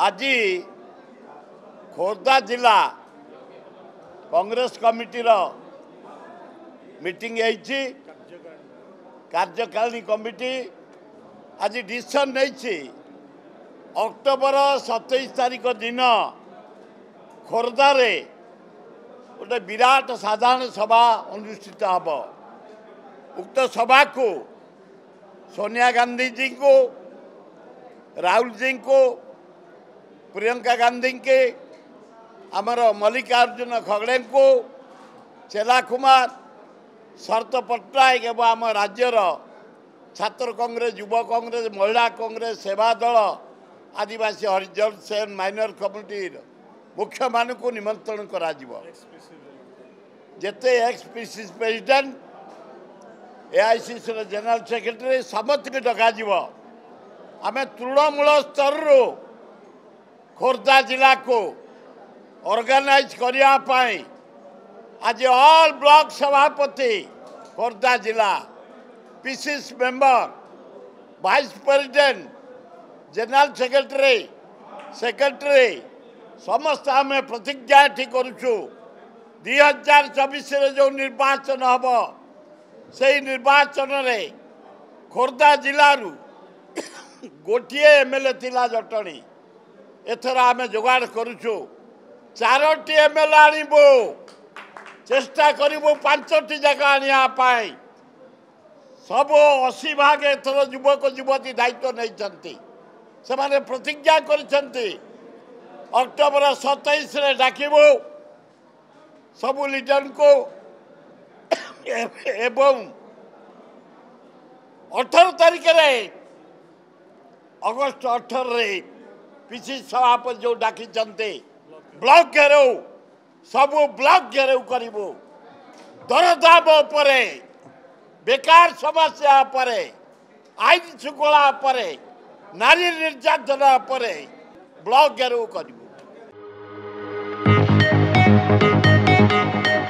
आज खोर्धा जिला Congress committee meeting कार्यकारिणी कमिटी आज डिसीजन नहीं अक्टोबर 27 तारीख दिन खोर्धारे गोटे विराट साधारण सभा अनुष्ठित हम। उक्त सभा को सोनिया गांधी जी को, राहुल जी को, प्रियंका गांधी के, आमर मल्लिकार्जुन खड़गे को, चेला कुमार, शरत पट्टनायक एवं आम राज्यर छात्र कांग्रेस, युवा कांग्रेस, महिला कांग्रेस, सेवा दल, आदिवासी हरिजन सेन माइनर कम्युनिटी मुख्य मान को निमंत्रण करा जेते ex PCC president, AICC general secretary समस्त के डक आम तृणमूल स्तर खोर्धा जिला को ऑर्गेनाइज करने आज ऑल ब्लॉक सभापति खोर्धा जिला, PCC member, vice president, general secretary समस्त आम प्रतिज्ञा करुचु 2024 जो निर्वाचन हम से निर्वाचन रे खोर्धा जिलू गोटे एमएलए थिला जटणी एथर आम जोगाड़ करुचु 4टी एमएलए आणबू चेष्टा करूँ 5टी जगह आने सब 80 भाग एथर युवक युवती दायित्व नहीं से प्रतिज्ञा कर अक्टोबर 27 डाकबू सबू लीडर को एवं 18 तारीख अगस्त 18 पीसीसी सभापति जो डाकी ब्लॉक घेराव सबू ब्लॉक घेराव करूँ दरदाम उपरे, बेकार समस्या पर, आईन श्रृंखला पर, नारी निर्यातना पर ब्लॉक घेराव करूँ।